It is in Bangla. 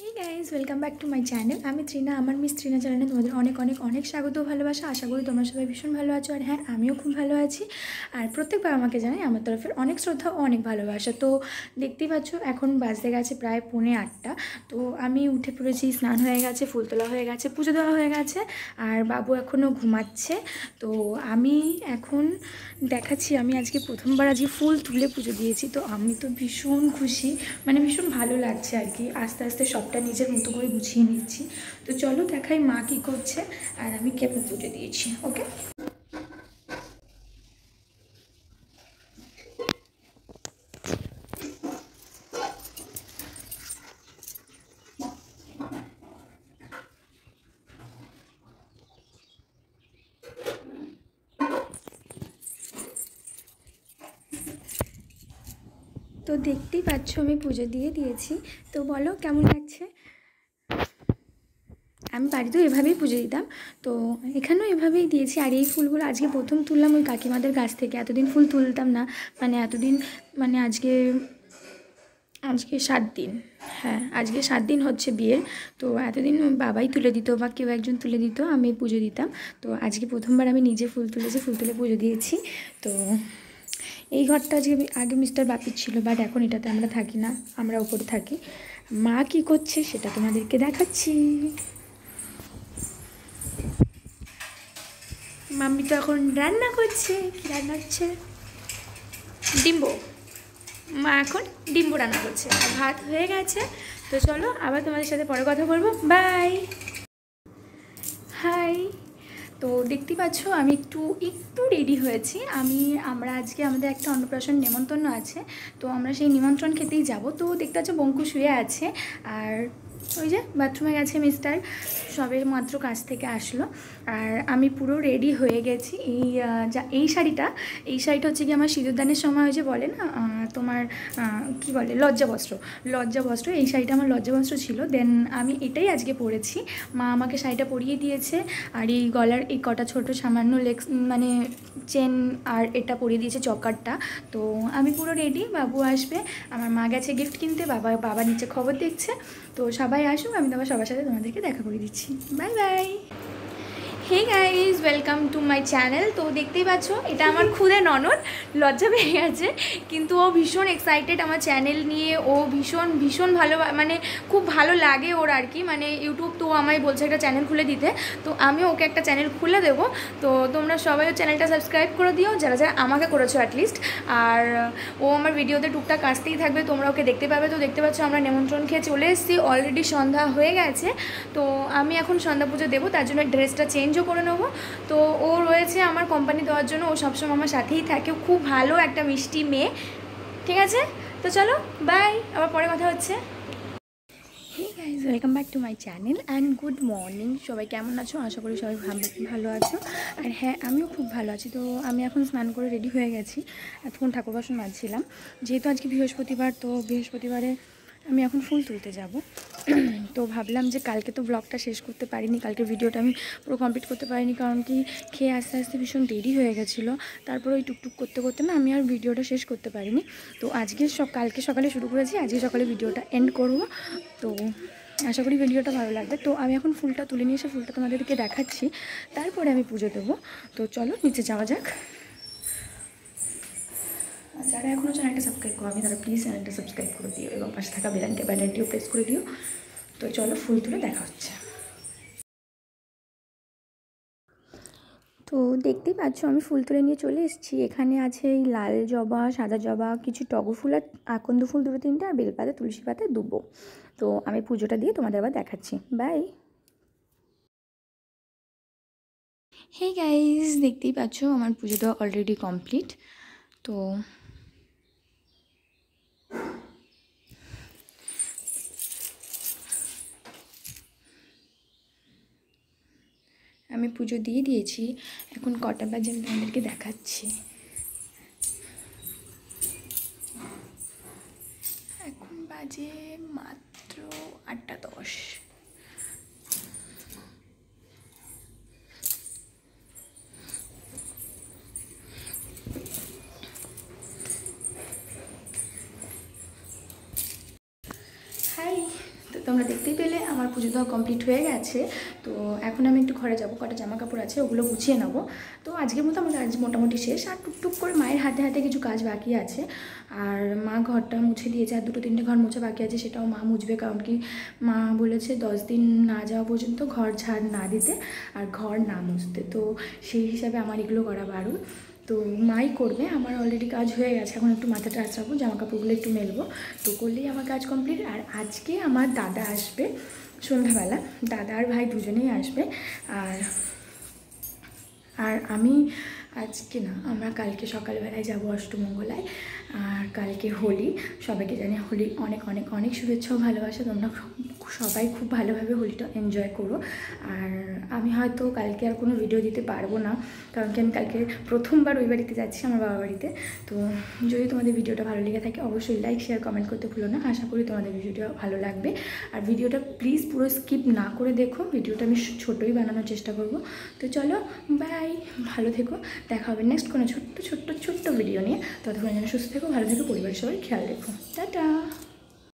Hey guys welcome back to my channel आमी त्रिना आमार मिस त्रिना चैनेले तुम्हादेर अनेक अनेक अनेक स्वागत भालोबासा आशा करी तोमरा सबाई भीषण भालो आछो और हाँ आमिओ खूब भालो आछि और प्रत्येकबार आमाके जानाई आमार तरफेर अनेक श्रद्धा और अनेक भालोबासा। तो देखतेई पाच्छो एखन बाजते गेछे प्राय 7:45। तो आमी उठे पड़ेछि, स्नान हये गेछे, फुल तोला हये गेछे, पुजो देওয়া हये गेछे और बाबू एखोनो घुमाচ্ছে। तो आमी एखन देखाচ্ছি আমি আজকে প্রথমবার আজকে ফুল তুলে পুজো দিয়েছি। তো আমি তো ভীষণ খুশি, মানে ভীষণ ভালো লাগছে আর কি। আস্তে আস্তে সবটা নিজের মতো করে গুছিয়ে নিচ্ছি। তো চলো দেখাই মা কী করছে আর আমি কেমন পুজো দিয়েছি। ওকে, তো দেখতেই পাচ্ছ আমি পুজো দিয়ে দিয়েছি। তো বলো কেমন লাগছে। আমি বাড়িতেও এভাবেই পুজো দিতাম, তো এখানেও এভাবেই দিয়েছি। আর এই ফুলগুলো আজকে প্রথম তুললাম ওই কাকিমাদের গাছ থেকে, এতদিন ফুল তুলতাম না। মানে এতদিন মানে আজকে 7 দিন, হ্যাঁ আজকে 7 দিন হচ্ছে বিয়ের। তো এতদিন বাবাই তুলে দিত বা কেউ একজন তুলে দিত, আমি পুজো দিতাম। তো আজকে প্রথমবার আমি নিজে ফুল তুলেছি, ফুল তুলে পুজো দিয়েছি। তো এই ঘরটা আগে মিস্টার বাপির ছিল, বাট এখন এটাতে আমরা থাকি না, আমরা উপরে থাকি। মা কী করছে সেটা তোমাদেরকে দেখাচ্ছি। মাম্মি তো এখন রান্না করছে। কী রান্না হচ্ছে? ডিম্বো। মা এখন ডিম্বো রান্না করছে আর ভাত হয়ে গেছে। তো চলো আবার তোমাদের সাথে পরে কথা বলবো। বাই। হাই। তো দেখতে পাচ্ছ আমি একটু রেডি হয়েছি। আমরা আজকে আমাদের একটা অন্নপ্রাশন নেমন্তন্ন আছে, তো আমরা সেই নিমন্ত্রণ খেতেই যাব। তো দেখতে পাচ্ছ বঙ্কু শুয়ে আছে আর ওই যে বাথরুমে গেছে মিস্টার, সবে মাত্র কাজ থেকে আসলো। আর আমি পুরো রেডি হয়ে গেছি। এই শাড়িটা হচ্ছে কি আমার সিঁদুরদানের সময় ওই যে বলে না তোমার কি বলে লজ্জাবস্ত্র। এই শাড়িটা আমার লজ্জাবস্ত্র ছিল। দেন আমি এটাই আজকে পরেছি। মা আমাকে শাড়িটা পরিয়ে দিয়েছে আর এই গলার এই কটা ছোটো সামান্য মানে চেন আর এটা পরিয়ে দিয়েছে চকারটা। তো আমি পুরো রেডি, বাবু আসবে, আমার মা গেছে গিফট কিনতে, বাবা নিচে খবর দেখছে। তো সবাই আসুক, আমি তোমার সবার সাথে তোমাদেরকে দেখা করে দিচ্ছি। Bye bye. Hey guys welcome to my channel. তো দেখতেই পাচ্ছ এটা আমার খুদে ননদ, লজ্জা পেয়ে গেছে কিন্তু ও ভীষণ এক্সাইটেড আমার চ্যানেল নিয়ে। ও ভীষণ ভালো, মানে খুব ভালো লাগে ওর আর কি। মানে ইউটিউব তো আমায় বলছে একটা চ্যানেল খুলে দিতে, তো আমি ওকে একটা চ্যানেল খুলে দেবো। তো তোমরা সবাই ওর চ্যানেলটা সাবস্ক্রাইব করে দিও, যারা আমাকে করেছো অ্যাটলিস্ট। আর ও আমার ভিডিওতে টুকটাক আসতেই থাকবে, তোমরা ওকে দেখতে পাবে। তো দেখতে পাচ্ছ আমরা নিমন্ত্রণ খেয়ে চলে এসেছি, অলরেডি সন্ধ্যা হয়ে গেছে। তো আমি এখন সন্ধ্যা পুজো দেবো, তার জন্য ড্রেসটা চেঞ্জও করে নেবো। তো ও রয়েছে আমার কোম্পানি দেওয়ার জন্য, ও সবসময় আমার সাথেই থাকে, খুব ভালো একটা মিষ্টি মেয়ে। ঠিক আছে, তো চলো বাই, আবার পরে কথা হচ্ছে। Hey guys welcome back to my channel and good morning. সবাই কেমন আছো? আশা করি সবাই ভালো আছো। আর হ্যাঁ আমিও খুব ভালো আছি। তো আমি এখন স্নান করে রেডি হয়ে গেছি, এতক্ষণ ঠাকুর বাসন মাজছিলাম। যেহেতু আজকে বৃহস্পতিবার, তো বৃহস্পতিবারে আমি এখন ফুল তুলতে যাব। তো ভাবলাম যে কালকে তো ব্লগটা শেষ করতে পারিনি, কালকে ভিডিওটা আমি পুরো কমপ্লিট করতে পারিনি, কারণ কি খেয়ে আস্তে আস্তে ভীষণ দেরি হয়ে গেছিলো। তারপর ওই টুকটুক করতে করতে না আমি আর ভিডিওটা শেষ করতে পারিনি। তো কালকে সকালে শুরু করেছি, আজকে সকালে ভিডিওটা এন্ড করব। তো আশা করি ভিডিওটা ভালো লাগবে। তো আমি এখন ফুলটা তুলে নিয়ে এসে ফুলটা তোমাদেরকে দেখাচ্ছি, তারপরে আমি পুজো দেবো। তো চলো নিচে যাওয়া যাক। যারা এখনও চ্যানেলটা সাবস্ক্রাইব করো তারা প্লিজ চ্যানেলটা সাবস্ক্রাইব করে দিও এবং পাশে থাকা বেলাইটিও প্রেস করে দিও। তো চলো ফুল তুলে দেখা হচ্ছে। তো দেখতেই পাচ্ছ আমি ফুল তুলে নিয়ে চলে এসেছি। এখানে আছে এই লাল জবা, সাদা জবা, কিছু টগর ফুল আর আকন্দ ফুল 2-3টে, আর বেলপাতা, তুলসী পাতা, দুব্বো। তো আমি পুজোটা দিয়ে তোমাদের আবার দেখাচ্ছি। বাই। হে গাইজ দেখতেই পাচ্ছ আমার পুজো দেওয়া অলরেডি কমপ্লিট। তো আমি পুজো দিয়ে দিয়েছি। এখন কটা বাজে আমি তোমাদেরকে দেখাচ্ছি। এখন বাজে মাত্র 8:10। হাই। তো তোমরা দেখতেই পেলে আমার পুজো দেওয়া কমপ্লিট হয়ে গেছে। তো এখন আমি একটু ঘরে যাব, কটা জামা কাপড় আছে ওগুলো গুছিয়ে নেবো। তো আজকের মতো আমার কাজ মোটামুটি শেষ, আর টুকটুক করে মায়ের হাতে হাতে কিছু কাজ বাকি আছে। আর মা ঘরটা মুছে দিয়েছে, আর 2-3টে ঘর মোছা বাকি আছে, সেটাও মা মুছবে। কারণ কি মা বলেছে 10 দিন না যাওয়া পর্যন্ত ঘর ঝাড় না দিতে আর ঘর না মুছতে। তো সেই হিসাবে আমার এগুলো করা বারণ, তো মাই করবে। আমার অলরেডি কাজ হয়ে গেছে, এখন একটু মাথাটা আঁচড়াবো, জামা কাপড়গুলো একটু মেলবো, তো করলেই আমার কাজ কমপ্লিট। আর আজকে আমার দাদা আসবে সন্ধ্যাবেলা, দাদা আর ভাই দুজনেই আসবে। আর আমি আজকে না, আমরা কালকে সকালবেলায় যাবো অষ্টমঙ্গলায়। আর কালকে হোলি, সবাইকে জানি হোলি অনেক অনেক অনেক শুভেচ্ছা ও ভালোবাসা। তোমরা সবাই খুব ভালোভাবে হোলিটা এনজয় করো। আর আমি হয়তো কালকে আর কোনো ভিডিও দিতে পারবো না, কারণ কি আমি কালকে প্রথমবার ওই বাড়িতে যাচ্ছি, আমার বাবার বাড়িতে। তো যদি তোমাদের ভিডিওটা ভালো লেগে থাকে অবশ্যই লাইক শেয়ার কমেন্ট করতে ভুলো না। আশা করি তোমাদের ভিডিওটা ভালো লাগবে। আর ভিডিওটা প্লিজ পুরো স্কিপ না করে দেখো, ভিডিওটা আমি ছোটোই বানানোর চেষ্টা করব। তো চলো বাই, ভালো থেকো, দেখা হবে নেক্সট কোনো ছোট্ট ছোট্ট ছোট্ট ভিডিও নিয়ে। ততক্ষণ যেন সুস্থ থেকো, ভালো থেকো, পরিবারের সবাই খেয়াল রেখো। টাটা।